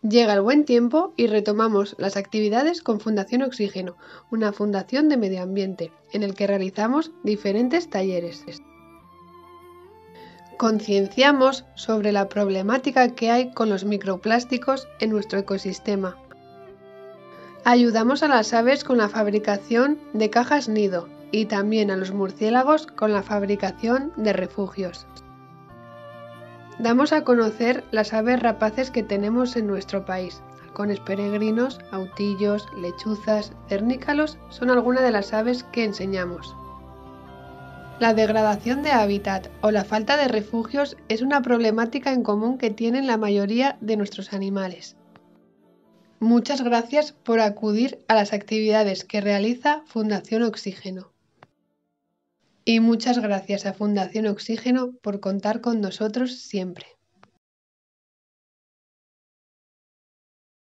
Llega el buen tiempo y retomamos las actividades con Fundación Oxígeno, una fundación de medio ambiente, en el que realizamos diferentes talleres. Concienciamos sobre la problemática que hay con los microplásticos en nuestro ecosistema. Ayudamos a las aves con la fabricación de cajas nido y también a los murciélagos con la fabricación de refugios. Damos a conocer las aves rapaces que tenemos en nuestro país. Halcones peregrinos, autillos, lechuzas, cernícalos son algunas de las aves que enseñamos. La degradación de hábitat o la falta de refugios es una problemática en común que tienen la mayoría de nuestros animales. Muchas gracias por acudir a las actividades que realiza Fundación Oxígeno. Y muchas gracias a Fundación Oxígeno por contar con nosotros siempre.